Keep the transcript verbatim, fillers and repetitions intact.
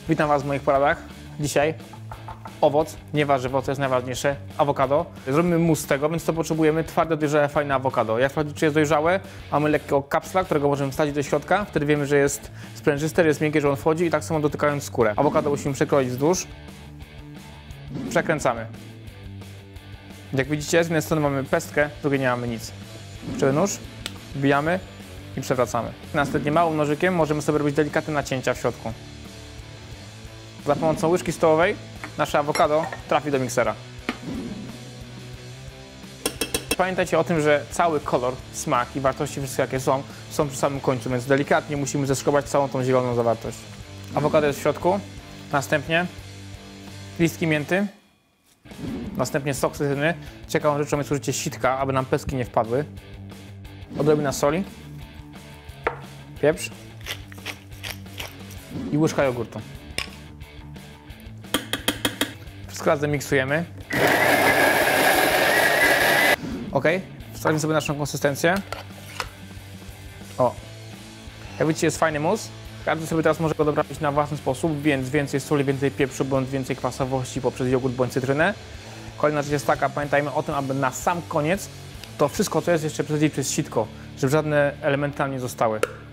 Witam Was w moich poradach. Dzisiaj owoc, nie warzywo, co jest najważniejsze, awokado. Zrobimy mus z tego, więc to potrzebujemy twarde, dojrzałe, fajne awokado. Jak sprawdzić, czy jest dojrzałe, mamy lekkiego kapsla, którego możemy wsadzić do środka. Wtedy wiemy, że jest sprężyste, że jest miękkie, że on wchodzi i tak samo dotykając skórę. Awokado musimy przekroić wzdłuż. Przekręcamy. Jak widzicie, z jednej strony mamy pestkę, z drugiej nie mamy nic. Czy nóż, wbijamy i przewracamy. Następnie małym nożykiem możemy sobie robić delikatne nacięcia w środku. Za pomocą łyżki stołowej nasze awokado trafi do miksera. Pamiętajcie o tym, że cały kolor, smak i wartości wszystkie jakie są, są przy samym końcu, więc delikatnie musimy zeskrobać całą tą zieloną zawartość. Awokado jest w środku, następnie listki mięty, następnie sok cytryny. Ciekawą rzeczą jest użycie sitka, aby nam pestki nie wpadły. Odrobina soli, pieprz i łyżka jogurtu. Wszystko razem miksujemy. Ok, wstawimy sobie naszą konsystencję. O, jak widzicie, jest fajny mus. Każdy sobie teraz może go doprawić na własny sposób, więc więcej soli, więcej pieprzu, bądź więcej kwasowości poprzez jogurt bądź cytrynę. Kolejna rzecz jest taka, pamiętajmy o tym, aby na sam koniec to wszystko, co jest, jeszcze przesadzić przez sitko, żeby żadne elementy nam nie zostały.